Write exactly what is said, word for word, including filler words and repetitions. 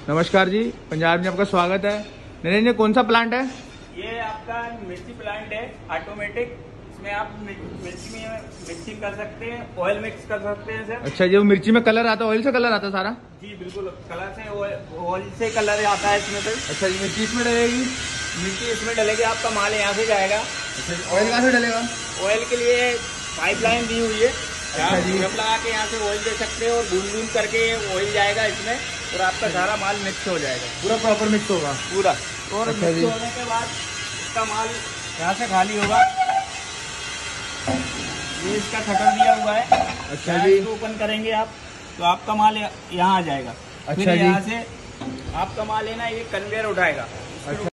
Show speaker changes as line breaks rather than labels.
नमस्कार जी, पंजाब में आपका स्वागत है। नरेंद्र, कौन सा प्लांट है?
ये आपका मिर्ची प्लांट है, ऑटोमेटिक। इसमें आप मिर्ची में मिक्सिंग कर सकते हैं, ऑयल मिक्स कर सकते हैं सर।
अच्छा, जो मिर्ची में कलर आता है, ऑयल से कलर आता है सारा?
जी बिल्कुल, कलर से ऑयल से कलर आता है इसमें सर।
अच्छा, ये मिर्ची इसमें डलेगी?
मिर्ची इसमें डलेगी, आपका माल यहाँ से जाएगा।
अच्छा, ऑयल कहाँ से डलेगा?
ऑयल के लिए पाइपलाइन दी हुई है।
अच्छा जी,
आप लगा के यहाँ से ऑयल दे सकते हो और बूंद बूंद करके ऑयल जाएगा इसमें और आपका सारा माल मिक्स हो जाएगा।
पूरा प्रॉपर मिक्स होगा
पूरा। और
अच्छा
मिक्स
जी।
होने के बाद इसका माल यहाँ से खाली होगा। ये इसका शटर दिया हुआ है।
अच्छा जी।
इसको ओपन करेंगे आप तो आपका माल यहाँ आ जाएगा।
अच्छा
फिर
जी।
यहाँ से आपका माल है ना, ये कन्वेयर उठाएगा।
अच्छा।